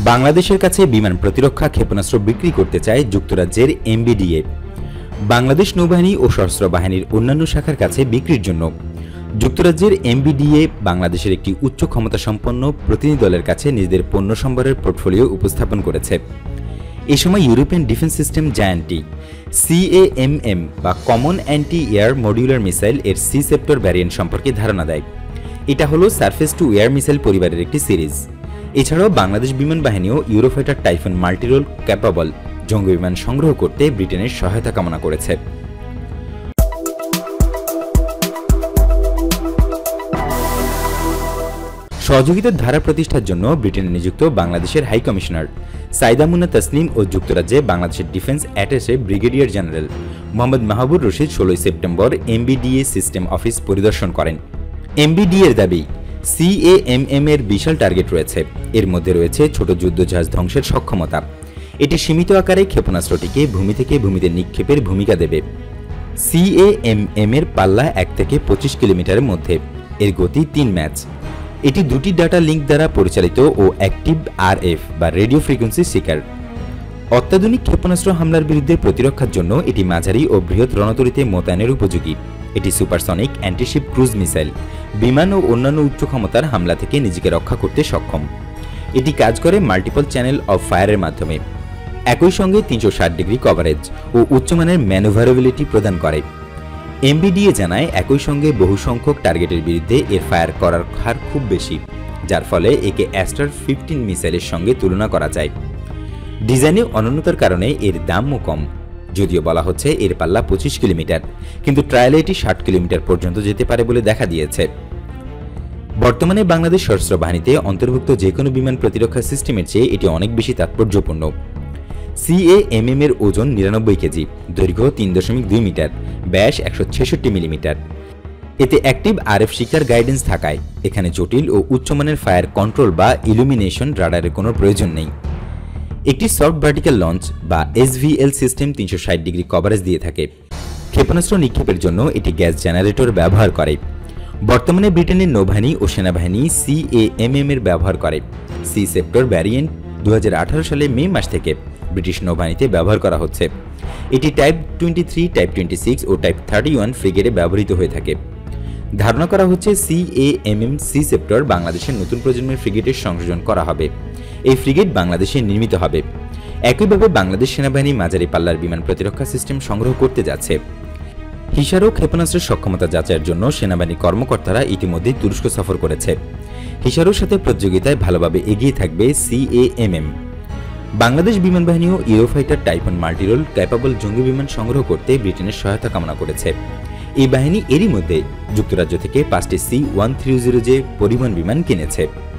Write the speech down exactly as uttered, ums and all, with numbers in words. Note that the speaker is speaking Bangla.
বাংলাদেশের কাছে বিমান প্রতিরক্ষা ক্ষেপণাস্ত্র বিক্রি করতে চায় যুক্তরাজ্যের এমবিডিএ। বাংলাদেশ নৌবাহিনী ও সশস্ত্র বাহিনীর অন্যান্য শাখার কাছে বিক্রির জন্য যুক্তরাজ্যের এমবিডিএ বাংলাদেশের একটি উচ্চ ক্ষমতাসম্পন্ন প্রতিনিধি দলের কাছে নিজেদের পণ্য সম্ভারের পোর্টফোলিও উপস্থাপন করেছে। এ সময় ইউরোপিয়ান ডিফেন্স সিস্টেম জায়ান্টি সিএএমএম বা common anti air modular missile এর সি সেপ্টর ভ্যারিয়েন্ট সম্পর্কে ধারণা দেয়। এটা হলো সারফেস টু এয়ার মিসাইল পরিবারের একটি সিরিজ। এছাড়াও বাংলাদেশ বিমান বাহিনীও ইউরোফাইটার টাইফুন মাল্টিরোল ক্যাপাবল জঙ্গি বিমান সংগ্রহ করতে ব্রিটেনের সহায়তা কামনা করেছে। সহযোগিতার ধারা প্রতিষ্ঠার জন্য ব্রিটেনে নিযুক্ত বাংলাদেশের হাই কমিশনার সাইদা মুনা তাসনিম ও যুক্তরাজ্যে বাংলাদেশের defence attache brigadier general Mohammad Mahbub Rashid ষোলোই সেপ্টেম্বর এমবিডিএ সিস্টেম অফিস পরিদর্শন করেন। এমবিডিএর দাবি, সিএএমএম এর বিশাল টার্গেট রয়েছে, এর মধ্যে রয়েছে ছোট যুদ্ধজাহাজ ধ্বংসের সক্ষমতা। এটি সীমিত আকারে ক্ষেপণাস্ত্রটিকে ভূমি থেকে ভূমিতে নিক্ষেপের ভূমিকা দেবে। সিএএমএম এর পাল্লা এক থেকে পঁচিশ কিলোমিটারের মধ্যে, এর গতি তিন ম্যাচ। এটি দুটি ডাটা লিঙ্ক দ্বারা পরিচালিত ও অ্যাক্টিভ আরএফ বা রেডিও ফ্রিকোয়েন্সি শিকার। অত্যাধুনিক ক্ষেপণাস্ত্র হামলার বিরুদ্ধে প্রতিরক্ষার জন্য এটি মাঝারি ও বৃহৎ রণতরীতে মোতায়েনের উপযোগী। এটি সুপারসনিক অ্যান্টিশিপ ক্রুজ মিসাইল, বিমান ও অন্যান্য উচ্চ ক্ষমতার হামলা থেকে নিজেকে রক্ষা করতে সক্ষম। এটি কাজ করে মাল্টিপল চ্যানেল অফ ফায়ারের মাধ্যমে। একই সঙ্গে তিনশো ষাট ডিগ্রি কভারেজ ও উচ্চমানের ম্যানুভারেবিলিটি প্রদান করে। এমবিডিএ জানায়, একই সঙ্গে বহু সংখ্যক টার্গেটের বিরুদ্ধে এর ফায়ার করার হার খুব বেশি, যার ফলে একে অ্যাস্টার ফিফটিন মিসাইলের সঙ্গে তুলনা করা যায়। ডিজাইনে অনন্যতার কারণে এর দামও কম। যদিও বলা হচ্ছে এর পাল্লা পঁচিশ কিলোমিটার, কিন্তু ট্রায়ালে এটি ষাট কিলোমিটার পর্যন্ত যেতে পারে বলে দেখা দিয়েছে। বর্তমানে বাংলাদেশ সশস্ত্র বাহিনীতে অন্তর্ভুক্ত যে কোনো বিমান প্রতিরক্ষা সিস্টেমের চেয়ে এটি অনেক বেশি তাৎপর্যপূর্ণ। সিএএমএম এর ওজন নিরানব্বই কেজি, দৈর্ঘ্য তিন দশমিক দুই মিটার, ব্যাস একশো ছেষট্টি মিলিমিটার। এতে অ্যাক্টিভ আরএফ শিকার গাইডেন্স থাকায় এখানে জটিল ও উচ্চমানের ফায়ার কন্ট্রোল বা ইলুমিনেশন রাডারের কোনো প্রয়োজন নেই। একটি সফট ভার্টিক্যাল লঞ্চ বা এসভিএল সিস্টেম তিনশো ষাট ডিগ্রি কভারেজ দিয়ে থাকে। ক্ষেপণাস্ত্র নিক্ষেপের জন্য এটি গ্যাস জেনারেটর ব্যবহার করে। বর্তমানে ব্রিটেনের নৌবাহিনী ও সেনাবাহিনী সিএএমএম এর ব্যবহার করে। সি সেপ্টর ভ্যারিয়েন্ট দু হাজার আঠারো সালে মে মাস থেকে ব্রিটিশ নৌবাহিনীতে ব্যবহার করা হচ্ছে। এটি type twenty three, type twenty six ও টাইপ থার্টি ওয়ান ফ্রিগেটে ব্যবহৃত হয়ে থাকে। ধারণা করা হচ্ছে সিএএমএম সি সেপ্টর বাংলাদেশের নতুন প্রজন্মের ফ্রিগেটের সংযোজন করা হবে। এই ফ্রিগেট বাংলাদেশে নির্মিত হবে। একইভাবে বাংলাদেশ সেনাবাহিনী মাঝারি পাল্লার বিমান প্রতিরক্ষা সিস্টেম সংগ্রহ করতে যাচ্ছে। হিসারো ক্ষেপণাস্ত্রের সক্ষমতা যাচাইয়ের জন্য সেনাবাহিনী কর্মকর্তারা ইতিমধ্যে তুরস্ক সফর করেছে। হিসারোর সাথে প্রতিযোগিতায় ভালোভাবে এগিয়ে থাকবে সিএএমএম। বাংলাদেশ বিমান বাহিনীও ইউরোফাইটার টাইফুন মাল্টিরোল ক্যাপাবল জঙ্গি বিমান সংগ্রহ করতে ব্রিটেনের সহায়তা কামনা করেছে। এই বাহিনী এরই মধ্যে যুক্তরাজ্য থেকে পাঁচটি C one three zero J পরিবহন বিমান কিনেছে।